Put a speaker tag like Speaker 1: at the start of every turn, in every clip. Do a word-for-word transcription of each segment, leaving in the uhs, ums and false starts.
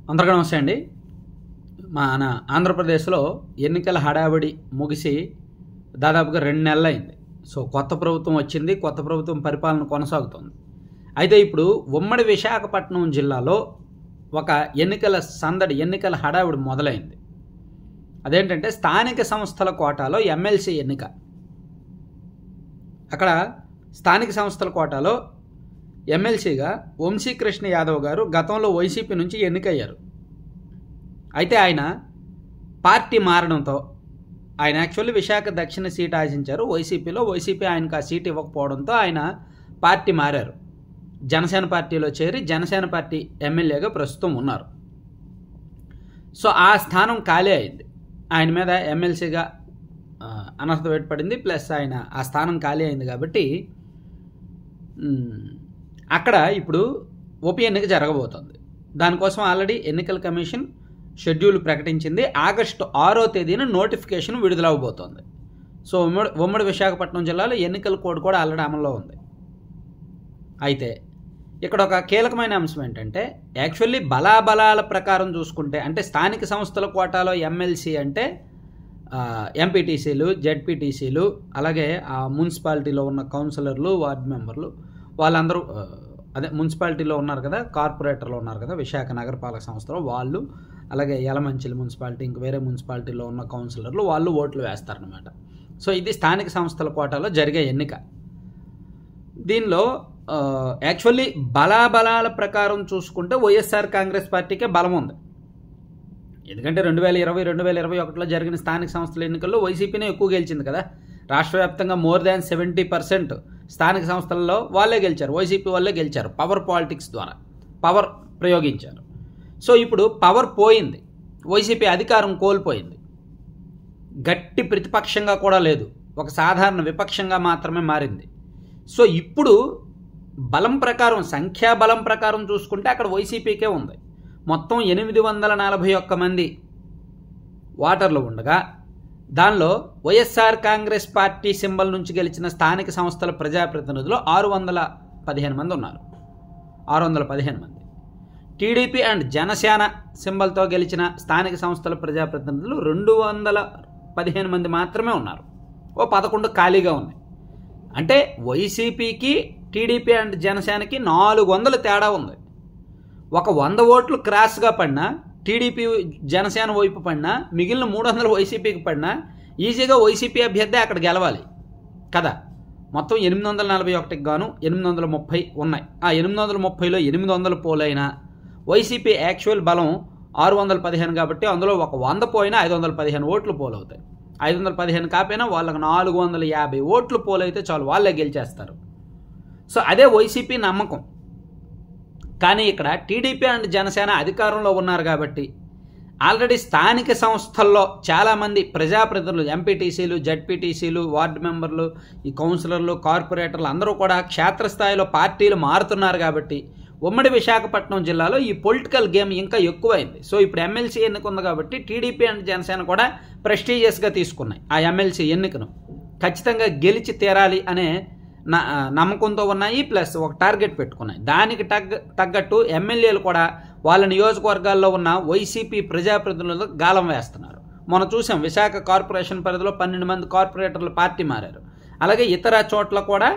Speaker 1: అందరికీ నమస్తే అండి. మన ఆంధ్రప్రదేశ్లో ఎన్నికల హడావిడి ముగిసి దాదాపుగా రెండు నెలలు అయింది. సో కొత్త ప్రభుత్వం వచ్చింది, కొత్త ప్రభుత్వం పరిపాలన కొనసాగుతుంది. అయితే ఇప్పుడు ఉమ్మడి విశాఖపట్నం జిల్లాలో ఒక ఎన్నికల సందడి, ఎన్నికల హడావిడి మొదలైంది. అదేంటంటే స్థానిక సంస్థల కోటాలో ఎమ్మెల్సీ ఎన్నిక. అక్కడ స్థానిక సంస్థల కోటాలో ఎమ్మెల్సీగా వంశీకృష్ణ యాదవ్ గారు గతంలో వైసీపీ నుంచి ఎన్నికయ్యారు. అయితే ఆయన పార్టీ మారడంతో, ఆయన యాక్చువల్లీ విశాఖ దక్షిణ సీట్ ఆశించారు వైసీపీలో. వైసీపీ ఆయనకు ఆ సీట్ ఇవ్వకపోవడంతో ఆయన పార్టీ మారారు. జనసేన పార్టీలో చేరి జనసేన పార్టీ ఎమ్మెల్యేగా ప్రస్తుతం ఉన్నారు. సో ఆ స్థానం ఖాళీ అయింది. ఆయన మీద ఎమ్మెల్సీగా అనర్హత వేటు పడింది. ప్లస్ ఆయన ఆ స్థానం ఖాళీ అయింది కాబట్టి అక్కడ ఇప్పుడు ఉప ఎన్నిక జరగబోతోంది. దానికోసం ఆల్రెడీ ఎన్నికల కమిషన్ షెడ్యూల్ ప్రకటించింది. ఆగస్టు ఆరో తేదీన నోటిఫికేషన్ విడుదలవబోతోంది. సో ఉమ్మడి ఉమ్మడి విశాఖపట్నం జిల్లాలో ఎన్నికల కోడ్ కూడా ఆల్రెడీ అమల్లో ఉంది. అయితే ఇక్కడ ఒక కీలకమైన అంశం ఏంటంటే, యాక్చువల్లీ బలాబలాల ప్రకారం చూసుకుంటే, అంటే స్థానిక సంస్థల కోటాలో ఎమ్మెల్సీ అంటే ఎంపీటీసీలు, జెడ్పీటీసీలు, అలాగే ఆ మున్సిపాలిటీలో ఉన్న కౌన్సిలర్లు, వార్డు మెంబర్లు, వాళ్ళందరూ అదే మున్సిపాలిటీలో ఉన్నారు కదా, కార్పొరేటర్లు ఉన్నారు కదా విశాఖ నగరపాలక సంస్థలో వాళ్ళు, అలాగే యలమంచిలి మున్సిపాలిటీ, ఇంక వేరే మున్సిపాలిటీలో ఉన్న కౌన్సిలర్లు వాళ్ళు ఓట్లు వేస్తారనమాట. సో ఇది స్థానిక సంస్థల కోటాలో జరిగే ఎన్నిక. దీనిలో యాక్చువల్లీ బలాబలాల ప్రకారం చూసుకుంటే వైఎస్ఆర్ కాంగ్రెస్ పార్టీకే బలం ఉంది. ఎందుకంటే రెండు వేల ఇరవై రెండు వేల ఇరవై ఒకటిలో జరిగిన స్థానిక సంస్థల ఎన్నికల్లో వైసీపీనే ఎక్కువ గెలిచింది కదా. రాష్ట్ర వ్యాప్తంగా మోర్ దాన్ సెవెంటీ పర్సెంట్ స్థానిక సంస్థలలో వాళ్ళే గెలిచారు, వైసీపీ వాళ్ళే గెలిచారు. పవర్ పాలిటిక్స్ ద్వారా పవర్ ప్రయోగించారు. సో ఇప్పుడు పవర్ పోయింది, వైసీపీ అధికారం కోల్పోయింది. గట్టి ప్రతిపక్షంగా కూడా లేదు, ఒక సాధారణ విపక్షంగా మాత్రమే మారింది. సో ఇప్పుడు బలం ప్రకారం, సంఖ్యాబలం ప్రకారం చూసుకుంటే అక్కడ వైసీపీకే ఉంది. మొత్తం ఎనిమిది వందల నలభై ఒక్క మంది ఓటర్లు ఉండగా దానిలో వైఎస్ఆర్ కాంగ్రెస్ పార్టీ సింబల్ నుంచి గెలిచిన స్థానిక సంస్థల ప్రజాప్రతినిధులు ఆరు వందల పదిహేను మంది ఉన్నారు. ఆరు వందల పదిహేను మంది టీడీపీ అండ్ జనసేన సింబల్తో గెలిచిన స్థానిక సంస్థల ప్రజాప్రతినిధులు రెండు వందల పదిహేను మంది మాత్రమే ఉన్నారు. ఓ పదకొండు ఖాళీగా ఉన్నాయి. అంటే వైసీపీకి, టీడీపీ అండ్ జనసేనకి నాలుగు వందల తేడా ఉంది. ఒక వంద ఓట్లు క్రాస్గా పడినా, టీడీపీ జనసేన వైపు పడినా, మిగిలిన మూడు వందల వైసీపీకి పడినా ఈజీగా వైసీపీ అభ్యర్థి అక్కడ గెలవాలి కదా. మొత్తం ఎనిమిది వందల నలభై ఒకటికి గాను ఎనిమిది వందల ముప్పై ఉన్నాయి. ఆ ఎనిమిది వందల ముప్పైలో ఎనిమిది వందల పోలైనా వైసీపీ యాక్చువల్ బలం ఆరు వందల పదిహేను కాబట్టి అందులో ఒక వంద పోయినా ఐదు వందల పదిహేను ఓట్లు పోలవుతాయి. ఐదు వందల పదిహేను కాపోయినా వాళ్ళకి నాలుగు వందల యాభై ఓట్లు పోలైతే చాలు, వాళ్ళే గెలిచేస్తారు. సో అదే వైసీపీ నమ్మకం. కానీ ఇక్కడ టీడీపీ అండ్ జనసేన అధికారంలో ఉన్నారు కాబట్టి ఆల్రెడీ స్థానిక సంస్థల్లో చాలామంది ప్రజాప్రతినిధులు, ఎంపీటీసీలు, జెడ్పీటీసీలు, వార్డు మెంబర్లు, ఈ కౌన్సిలర్లు, కార్పొరేటర్లు అందరూ కూడా క్షేత్రస్థాయిలో పార్టీలు మారుతున్నారు కాబట్టి ఉమ్మడి విశాఖపట్నం జిల్లాలో ఈ పొలిటికల్ గేమ్ ఇంకా ఎక్కువైంది. సో ఇప్పుడు ఎమ్మెల్సీ ఎన్నిక ఉంది కాబట్టి టీడీపీ అండ్ జనసేన కూడా ప్రెస్టీజియస్గా తీసుకున్నాయి ఆ ఎమ్మెల్సీ ఎన్నికను. ఖచ్చితంగా గెలిచి తీరాలి అనే నమ్మకంతో ఉన్నాయి. ప్లస్ ఒక టార్గెట్ పెట్టుకున్నాయి. దానికి తగ్గ తగ్గట్టు ఎమ్మెల్యేలు కూడా వాళ్ళ నియోజకవర్గాల్లో ఉన్న వైసీపీ ప్రజాప్రతినిధులకు గాలం వేస్తున్నారు. మనం చూసాం విశాఖ కార్పొరేషన్ పరిధిలో పన్నెండు మంది కార్పొరేటర్లు పార్టీ మారారు. అలాగే ఇతర చోట్ల కూడా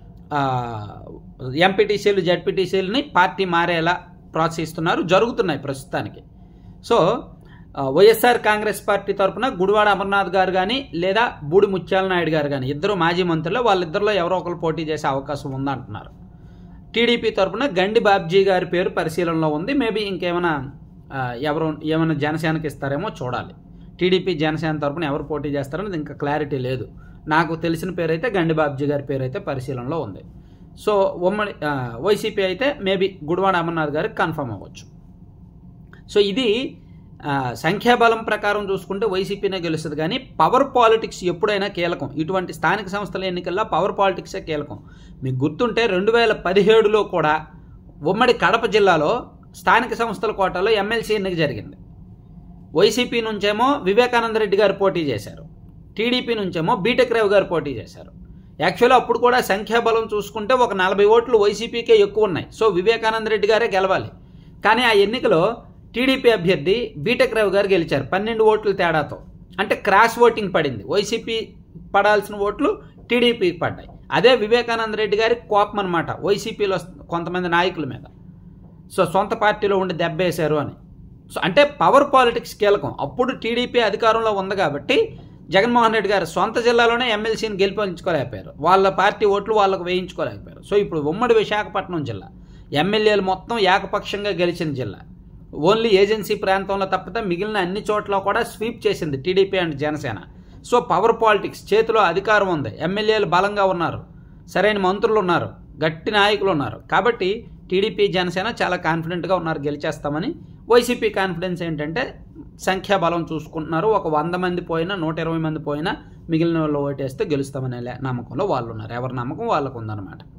Speaker 1: ఎంపీటీసీలు, జెడ్పీటీసీలని పార్టీ మారేలా ప్రోత్సహిస్తున్నారు, జరుగుతున్నాయి ప్రస్తుతానికి. సో వైఎస్ఆర్ కాంగ్రెస్ పార్టీ తరఫున గుడివాడ అమర్నాథ్ గారు కానీ లేదా బూడి ముత్యాల నాయుడు గారు కానీ ఇద్దరు మాజీ మంత్రులు, వాళ్ళిద్దరిలో ఎవరో ఒకరు పోటీ చేసే అవకాశం ఉందంటున్నారు. టీడీపీ తరఫున గండి బాబ్జీ గారి పేరు పరిశీలనలో ఉంది. మేబీ ఇంకేమైనా ఎవరు ఏమైనా జనసేనకి ఇస్తారేమో చూడాలి. టీడీపీ జనసేన తరఫున ఎవరు పోటీ చేస్తారనేది ఇంకా క్లారిటీ లేదు. నాకు తెలిసిన పేరు అయితే గండి బాబ్జీ గారి పేరు అయితే పరిశీలనలో ఉంది. సో ఉమ్మడి వైసీపీ అయితే మేబీ గుడివాడ అమర్నాథ్ గారికి కన్ఫర్మ్ అవ్వచ్చు. సో ఇది సంఖ్యాబలం ప్రకారం చూసుకుంటే వైసీపీనే గెలుస్తుంది. కానీ పవర్ పాలిటిక్స్ ఎప్పుడైనా కీలకం. ఇటువంటి స్థానిక సంస్థల ఎన్నికల్లో పవర్ పాలిటిక్సే కీలకం. మీకు గుర్తుంటే రెండు వేల పదిహేడులో కూడా ఉమ్మడి కడప జిల్లాలో స్థానిక సంస్థల కోటాలో ఎమ్మెల్సీ ఎన్నిక జరిగింది. వైసీపీ నుంచేమో వివేకానంద రెడ్డి గారు పోటీ చేశారు, టీడీపీ నుంచేమో బీటెక్ రావు గారు పోటీ చేశారు. యాక్చువల్గా అప్పుడు కూడా సంఖ్యాబలం చూసుకుంటే ఒక నలభై ఓట్లు వైసీపీకే ఎక్కువ ఉన్నాయి. సో వివేకానంద రెడ్డి గారే గెలవాలి. కానీ ఆ ఎన్నికలో టీడీపీ అభ్యర్థి బీటెక్ రవి గారు గెలిచారు పన్నెండు ఓట్ల తేడాతో. అంటే క్రాస్ ఓటింగ్ పడింది. వైసీపీ పడాల్సిన ఓట్లు టీడీపీకి పడ్డాయి. అదే వివేకానంద రెడ్డి గారి కోపం అనమాట వైసీపీలో కొంతమంది నాయకుల మీద. సో సొంత పార్టీలో ఉండి దెబ్బేశారు అని. సో అంటే పవర్ పాలిటిక్స్ కీలకం. అప్పుడు టీడీపీ అధికారంలో ఉంది కాబట్టి జగన్మోహన్ రెడ్డి గారు సొంత జిల్లాలోనే ఎమ్మెల్సీని గెలిపించుకోలేకపోయారు. వాళ్ళ పార్టీ ఓట్లు వాళ్ళకు వేయించుకోలేకపోయారు. సో ఇప్పుడు ఉమ్మడి విశాఖపట్నం జిల్లా ఎమ్మెల్యేలు మొత్తం ఏకపక్షంగా గెలిచిన జిల్లా. ఓన్లీ ఏజెన్సీ ప్రాంతంలో తప్పితే మిగిలిన అన్ని చోట్ల కూడా స్వీప్ చేసింది TDP and Janasena. So power politics, చేతిలో అధికారం ఉంది, ఎమ్మెల్యేలు బలంగా ఉన్నారు, సరైన మంత్రులు ఉన్నారు, గట్టి నాయకులు ఉన్నారు. కాబట్టి టీడీపీ జనసేన చాలా కాన్ఫిడెంట్గా ఉన్నారు గెలిచేస్తామని. వైసీపీ కాన్ఫిడెన్స్ ఏంటంటే సంఖ్యాబలం చూసుకుంటున్నారు. ఒక వంద మంది పోయినా నూట ఇరవై మంది పోయినా మిగిలిన వాళ్ళు ఓటేస్తే గెలుస్తామనే నమ్మకంలో వాళ్ళు ఉన్నారు. ఎవరి నమ్మకం వాళ్ళకు ఉందన్నమాట.